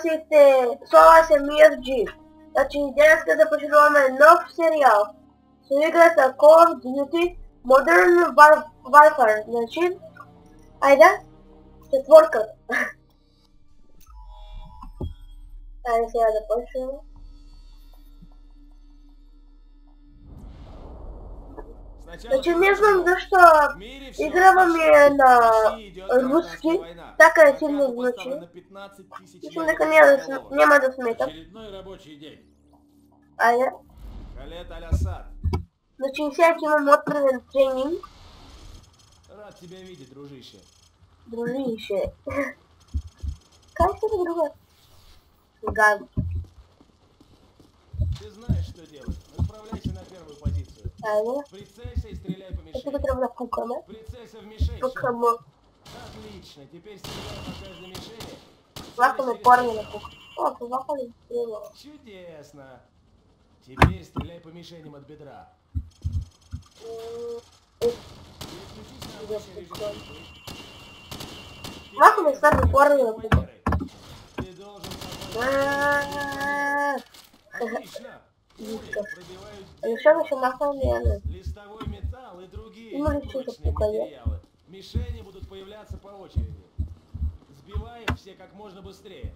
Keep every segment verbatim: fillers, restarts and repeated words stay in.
spasite Solas em F G. Znači, danas kada počinjavamo nov serijal. Su igrata Call of Duty Modern Warfare. Znači, ajde, četvorka. Ajde sada da počnemo. Znači, ne znam zašto igra vam je na ruski, така je сильно звучи. Mislim neka nema da smeta. Ajde. Znači, сега имам отправен тренинг. Рад тебя видеть, дружище. Дружище. Как это друга? Гад. Ты знаешь, что делать. Отправляйся на первую позицию. Айде. Прицелься и стреляй по мишени. Это трябва да пукаме. Прицелься в мишень. Пукаме. Отлично. Теперь стреляй по каждой мишени. Лакаме парни на пук. О, ты лакали стреляла. Чудесно. Теперь стреляй по мишеням от бедра. Лакаме сами парни на пук. Ты должен... Отлично. Еще еще нахуй листовой металл и другие ну, прочные материалы. Мишени будут появляться по очереди. Сбивай их все как можно быстрее.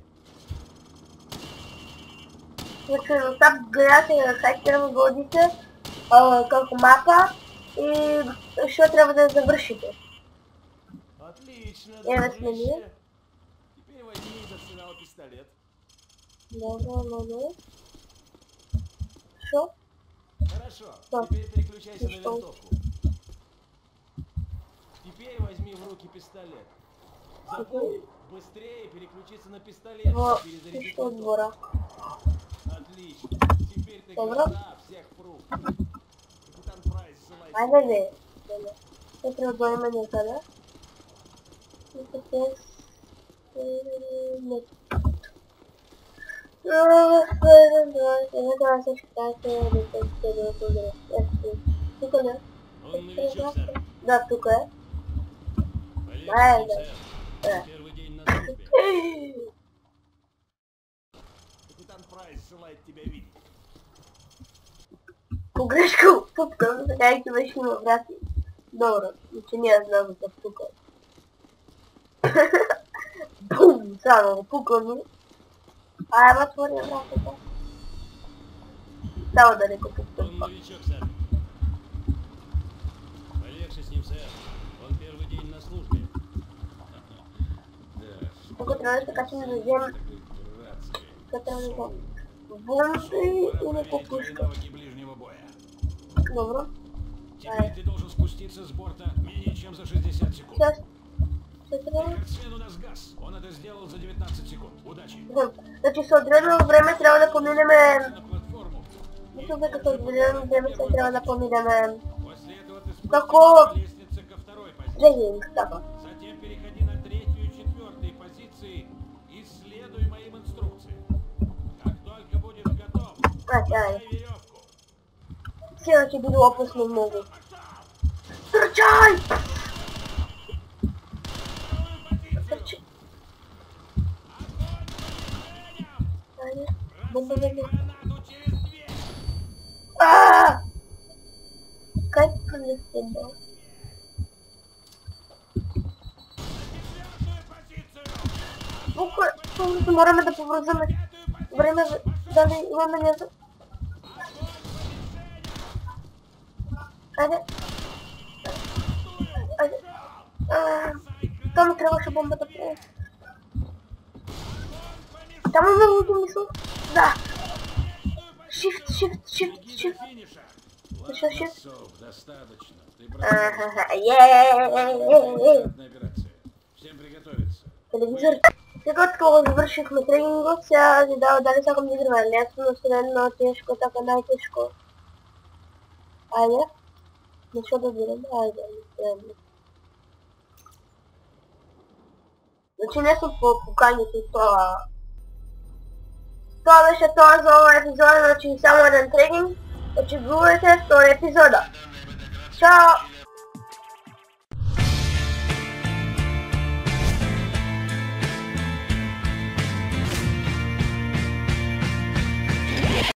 Значи, там гледате хакером водите как мапа и еще трябва да завършите. Отлично, дружище. Теперь возьми из арсенала пистолет. Добро, добро. Что? Хорошо, да. Теперь переключайся на винтовку. Теперь возьми в руки пистолет. Запомни, быстрее переключиться на пистолет. Во, перезарядить что двора. Отлично. Теперь ты гроза всех пруд. Капитан Прайс желает... Айде, бе. Це треба до именника, да? Это нет. Ну, это все считается, тук да? Да, тук е. Айде. Первый день на службе. Капитан Прайс желает тебя видеть. Погрешка пупка, така и беше има брати. Добро, че не знам за пука. Бум, само пука ми. А, ама твори вратата. Само да не купи Он новичок, сэр. Полегче с ним, сэр. Он первый день на службе. Тук трябва да качим да взем... Тук трябва да взем... Бомби или пупушка. Добро. Теперь ты должен спуститься с борта менее чем за шестьдесят секунд. Сейчас. Сейчас. Свен у нас газ. Он это сделал за девятнадцать секунд. Удачи. Значи с отделено време трябва да поминеме... Мисля, дека с отделено време се трябва да поминеме... Како... Тренинг, така. Затем переходи на третью и четвертую позиции и следуй моим инструкциям. Как только будешь готов, Ай, веревку. Сега ще биде опасно много. Тръчай! Тръчай! Айде, бомба веде. Аааа! Как пролезте, да? Бука, помните, мораме да повързаме. Време да не имаме някакъв... Айде. Айде. Там трябваше бомбата прави. Там има много мисъл. Да. Shift, shift, shift, shift. Еще shift. Телевизор. Сега такова завършихме тренинга, сега ви дава дали сакам да играме лесно, средно, тежко, така най-тежко. Айде. Защо да видим? Айде, средно. Значи не са по поканите това. Това беше това за това епизода, значи само един тренинг. Очевидувайте втори епизода. Чао!